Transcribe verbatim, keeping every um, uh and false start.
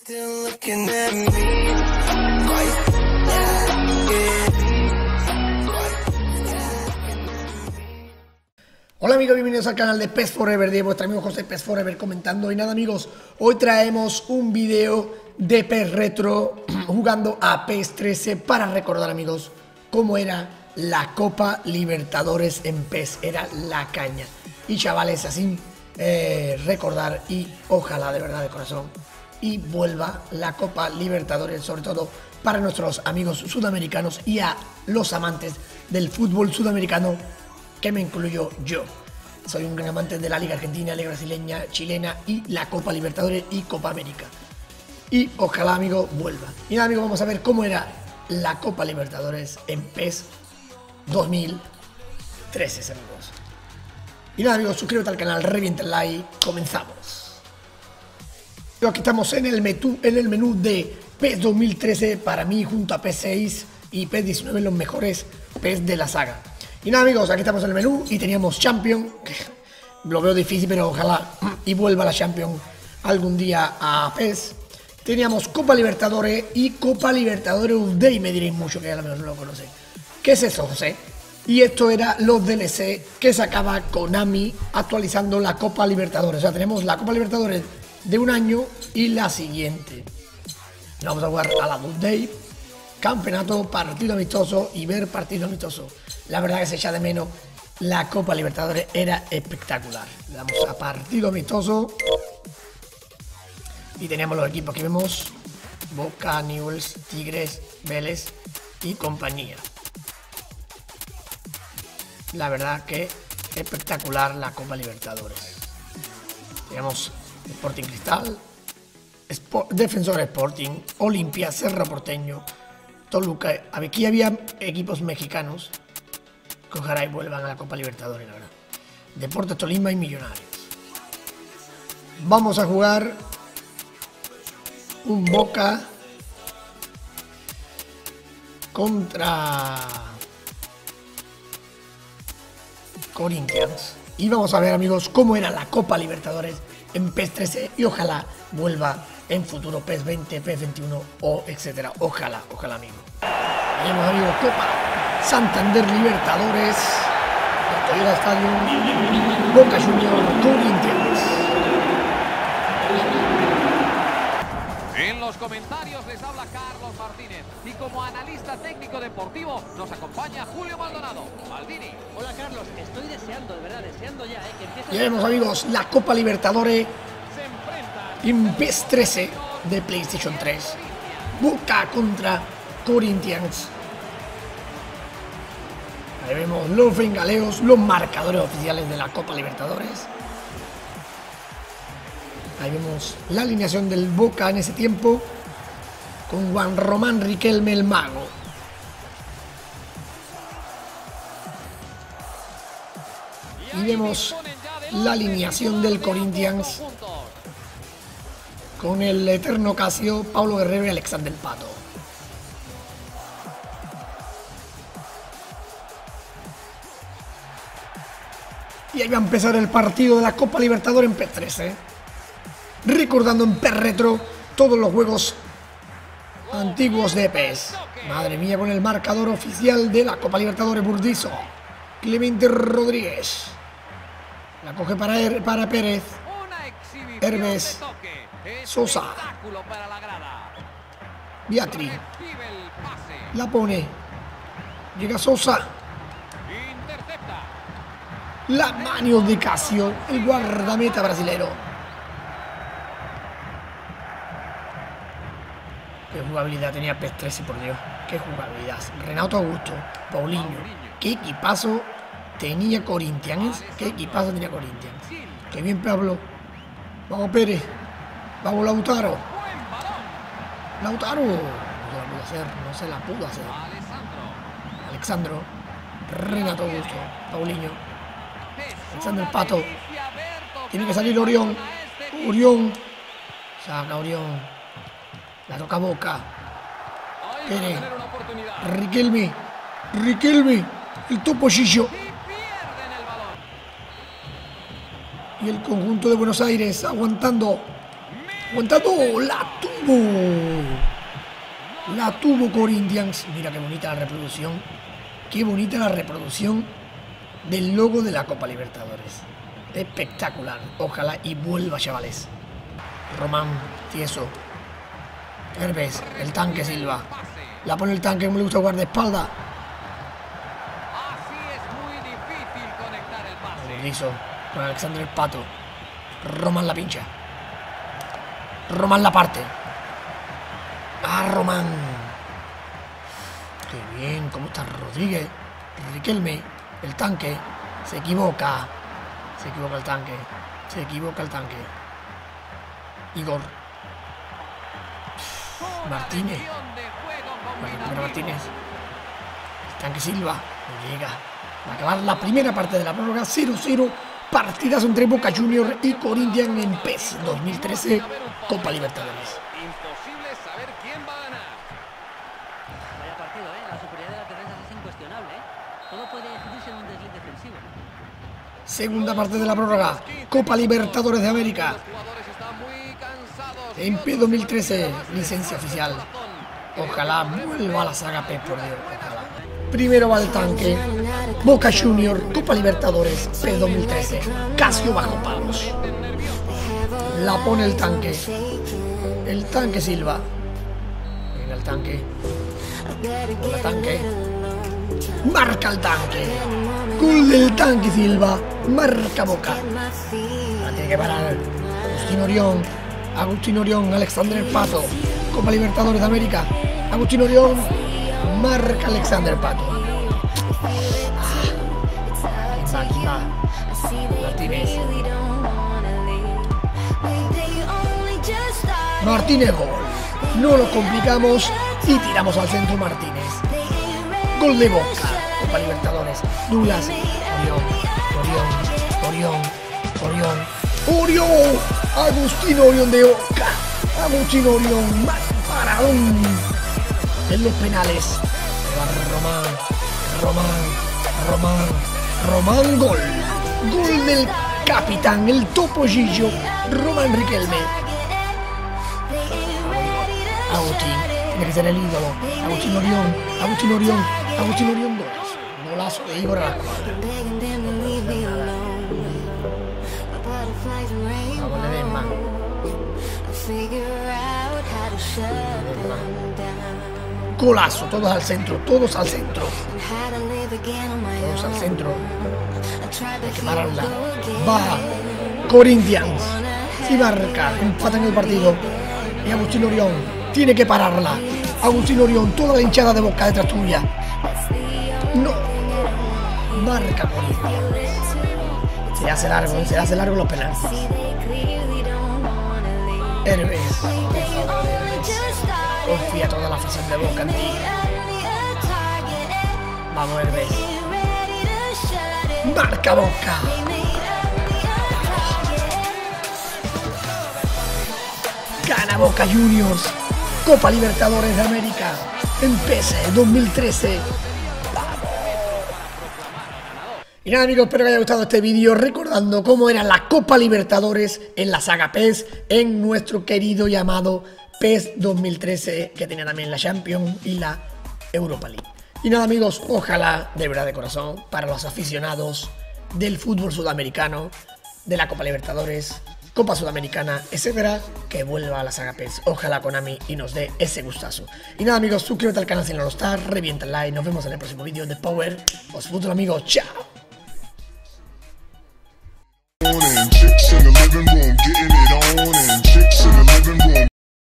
Still looking at me. Hola amigos, bienvenidos al canal de P E S Forever, de vuestro amigo José P E S Forever comentando. Y nada amigos, hoy traemos un video de P E S Retro jugando a P E S trece para recordar amigos cómo era la Copa Libertadores en P E S, era la caña. Y chavales, así eh, recordar y ojalá de verdad de corazón y vuelva la Copa Libertadores, sobre todo para nuestros amigos sudamericanos y a los amantes del fútbol sudamericano, que me incluyo yo. Soy un gran amante de la Liga Argentina, Liga Brasileña, Chilena y la Copa Libertadores y Copa América. Y ojalá, amigo, vuelva. Y nada, amigos, vamos a ver cómo era la Copa Libertadores en P E S dos mil trece, amigos. Y nada, amigos, suscríbete al canal, revienta el like, comenzamos. Aquí estamos en el, menú, en el menú de P E S dos mil trece, para mí, junto a P E S seis y P E S diecinueve, los mejores P E S de la saga. Y nada amigos, aquí estamos en el menú y teníamos Champions, que lo veo difícil, pero ojalá y vuelva la Champions algún día a P E S. Teníamos Copa Libertadores y Copa Libertadores U D, y me diréis mucho que a lo mejor no lo conocen. ¿Qué es eso, José? Y esto era los D L C que sacaba Konami actualizando la Copa Libertadores. O sea, tenemos la Copa Libertadores de un año y la siguiente. Vamos a jugar a la U D, campeonato, partido amistoso y ver partido amistoso. La verdad que se echa de menos. La Copa Libertadores era espectacular. Le damos a partido amistoso y tenemos los equipos que vemos: Boca, Newell's, Tigres, Vélez y compañía. La verdad que espectacular la Copa Libertadores. Tenemos Sporting Cristal, Sport, Defensor Sporting, Olimpia, Cerro Porteño, Toluca. Aquí había equipos mexicanos que ojalá y vuelvan a la Copa Libertadores, la verdad. Deportes Tolima y Millonarios. Vamos a jugar un Boca contra Corinthians. Y vamos a ver amigos cómo era la Copa Libertadores en P E S trece y ojalá vuelva en futuro P E S veinte, P E S veintiuno o etcétera. Ojalá, ojalá amigo. Tenemos amigos Copa Santander Libertadores, Toyota Stadium, Boca Juniors, Corinthians. En los comentarios les habla Carlos Martínez y como analista técnico deportivo nos acompaña Julio Maldonado. Maldini. Hola Carlos, estoy deseando, de verdad, deseando ya, eh, que empiece. Y vemos amigos la Copa Libertadores en P E S trece de PlayStation tres. Boca contra Corinthians. Ahí vemos los bengaleos, los marcadores oficiales de la Copa Libertadores. Ahí vemos la alineación del Boca en ese tiempo, con Juan Román Riquelme el Mago. Y vemos la alineación del Corinthians, con el eterno Casio, Pablo Guerrero y Alexander Pato. Y ahí va a empezar el partido de la Copa Libertadores en P E S trece. Recordando en P E S Retro todos los juegos antiguos de P E S. Madre mía, con el marcador oficial de la Copa Libertadores: Burdizo, Clemente Rodríguez. La coge para, er, para Pérez, Hermes, Sosa, Beatriz. La pone. Llega Sosa. La mano de Casio, el guardameta brasilero. Qué jugabilidad tenía P E S trece, por Dios. Qué jugabilidad. Renato Augusto, Paulinho. Qué equipazo tenía Corinthians. Qué equipazo tenía Corinthians. Qué bien Pablo. Vamos Pérez. Vamos Lautaro. Lautaro. No se la pudo hacer. No se la pudo hacer. Alexandro. Renato Augusto. Paulinho. Alexander Pato. Tiene que salir Orión. Orión. Saca Orión. La toca Boca. Pérez. Riquelme. Riquelme. El Topollillo. Y el conjunto de Buenos Aires aguantando Aguantando, la tuvo. La tuvo Corinthians. Mira qué bonita la reproducción. Qué bonita la reproducción del logo de la Copa Libertadores. Espectacular. Ojalá y vuelva, chavales. Román, tieso. Herbes, el tanque Silva. La pone el tanque, me le gusta guardaespaldas. Así es muy difícil conectar el pase. Liso, con Alexander el Pato. Román la pincha. Román la parte. Ah, Román. Qué bien, ¿cómo está Rodríguez? Riquelme, el tanque. Se equivoca. Se equivoca el tanque. Se equivoca el tanque. Igor. Martínez. Recupera Martínez. El tanque Silva. No llega. Va a acabar la primera parte de la prórroga. cero cero. Partidas entre Boca Juniors y Corinthians en P E S dos mil trece. Copa Libertadores. Imposible saber quién va a ganar. Vaya partido, ¿eh? La superioridad de las defensas es incuestionable, ¿eh? Todo puede decidirse en un desliz defensivo. Segunda parte de la prórroga. Copa Libertadores de América. Los jugadores están muy cansados. En P E S dos mil trece. Licencia oficial. Ojalá vuelva a la saga P E S, por Dios. Ojalá. Primero va el tanque. Boca Juniors, Copa Libertadores, P E S dos mil trece. Casio bajo palos. La pone el tanque. El tanque Silva. Venga el tanque. Con el tanque. Marca el tanque. Gol del tanque Silva. Marca Boca. La tiene que parar. Agustín Orión. Agustín Orión. Alexander el Pato. Copa Libertadores de América. Agustín Orión. Marca Alexander Pato. Ah, Martínez. Martínez gol. No lo complicamos y tiramos al centro Martínez. Gol de Boca. Copa Libertadores. Douglas. Orión. Orión. Orión. Orión. Orión. Agustín Orión de Boca. Agustín Orión. Paradón. En los penales. Román. Román. Román. Román gol. Gol del capitán, el topo Gillo, Román Riquelme. Agustín, tiene que ser el ídolo. Agustín Orión, Agustín Orión, Agustín Orión golazo. Golazo de Igor a la cuadra. Vamos, Ledesma. Golazo, todos al centro, todos al centro. Todos al centro. Hay que pararla. Va Corinthians. Si marca, empatan el partido. Y Agustín Orión tiene que pararla. Agustín Orión, toda la hinchada de Boca detrás tuya. No. Marca Corinthians. Se hace largo, se hace largo los penales. Herbes. Confía toda la afición de Boca en ti. Vamos, Herbes. Marca Boca. Gana Boca Juniors. Copa Libertadores de América. En P E S dos mil trece. Y nada, amigos, espero que haya gustado este vídeo recordando cómo era la Copa Libertadores en la saga P E S en nuestro querido llamado P E S dos mil trece, que tenía también la Champions y la Europa League. Y nada, amigos, ojalá, de verdad de corazón, para los aficionados del fútbol sudamericano, de la Copa Libertadores, Copa Sudamericana, etcétera, que vuelva a la saga P E S. Ojalá Konami y nos dé ese gustazo. Y nada, amigos, suscríbete al canal si no lo estás, revienta el like, nos vemos en el próximo vídeo de Power. Os futuro, amigos, chao. Chicks in the living room getting